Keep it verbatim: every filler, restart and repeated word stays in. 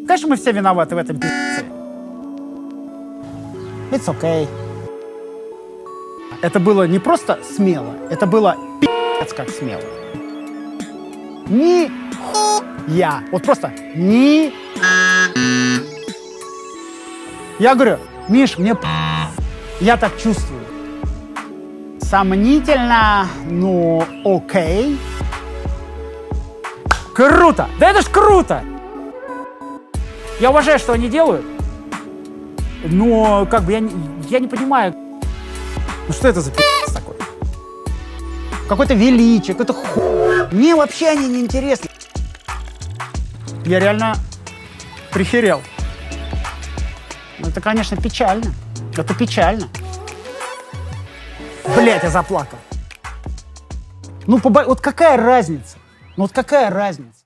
Конечно, мы все виноваты в этом пи***це. It's okay. Это было не просто смело, это было пи***ц как смело. Ни я. Вот просто ни. Я говорю, Миш, мне п***. Я так чувствую. Сомнительно, ну окей. Круто! Да это ж круто! Я уважаю, что они делают, но как бы я не, я не понимаю, ну что это за пи***ц такой? Какое-то величие, какой-то хуй. Мне вообще они не интересны. Я реально прихерел. Это, конечно, печально. Это печально. Блять, я заплакал. Ну, побо... вот какая разница? Ну, вот какая разница?